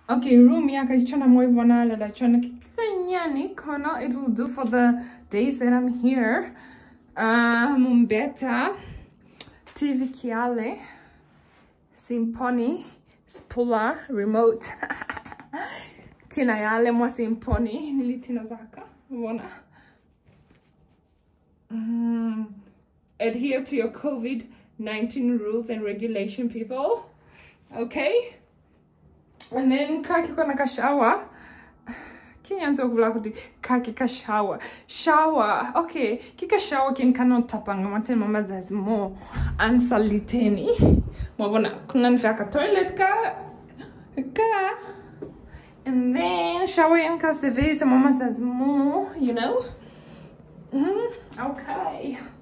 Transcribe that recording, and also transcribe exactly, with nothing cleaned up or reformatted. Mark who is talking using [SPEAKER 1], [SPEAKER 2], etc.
[SPEAKER 1] Okay, room yaka ichona moi vonala la chona kanyani kono. It will do for the days that I'm here. Uh, Mumbeta, T V Kiale, Simponi, Spula, Remote. Kinayale mo Simponi, Nilitina Zaka, Wana. Mm. Adhere to your COVID nineteen rules and regulation, people. Okay? And then kaki kona ka shower. Kinyanzo kuvula kaki ka shower. Shower. Okay. Kika shower kin kanon tapanga mate mama zazmo ansa liteni. Mabona kunan ka toilet ka ka. And then shower yanka seve sa mama zazmo, you know? Mm-hmm. Okay.